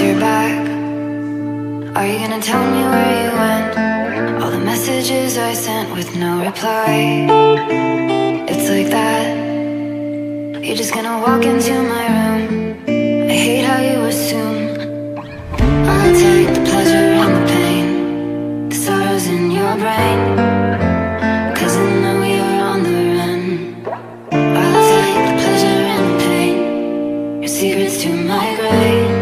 your back. Are you gonna tell me where you went? All the messages I sent with no reply. It's like that. You're just gonna walk into my room. I hate how you assume I'll take the pleasure and the pain, the sorrows in your brain, 'cause I know you're on the run. I'll take the pleasure and the pain, your secrets to my grave.